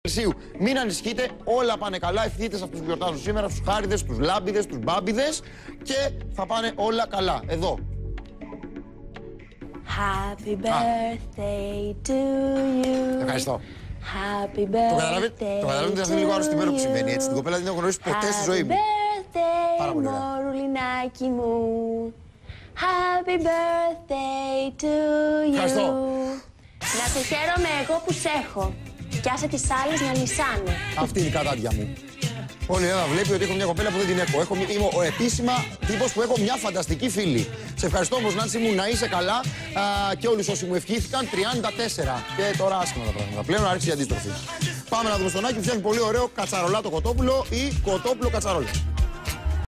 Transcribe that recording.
Μην ανησυχείτε, όλα πάνε καλά. Ευχηθείτε σε αυτούς που γιορτάζουν σήμερα, στους χάριδες, τους λάμπιδες, τους μπάμπιδες και θα πάνε όλα καλά. Εδώ. Happy birthday to you. Ευχαριστώ. Happy birthday. Το καταλαβαίνετε, είναι λίγο άρρωστη που συμβαίνει έτσι. Την κοπέλα δεν έχω γνωρίσει ποτέ στη ζωή μου. Πάρα πολύ ωραία. Μωρουλινάκι μου. Happy birthday to you. Ευχαριστώ. Να σε χαίρομαι εγώ που σε έχω. Κι άσε τις άλλες να λυσάνε. Αυτή είναι η κατάδια μου. Όλη η Ελλάδα βλέπει ότι έχω μια κοπέλα που δεν την έχω. Είμαι ο επίσημα τύπος που έχω μια φανταστική φίλη. Σε ευχαριστώ όμως, Νάνση μου, να είσαι καλά και όλους όσοι μου ευχήθηκαν. 34. Και τώρα άσχημα τα πράγματα. Πλέον άρχισε η αντίστροφη. Πάμε να δούμε στον Άκη που φτιάχνει πολύ ωραίο κατσαρολάτο κοτόπουλο ή κοτόπουλο κατσαρόλα.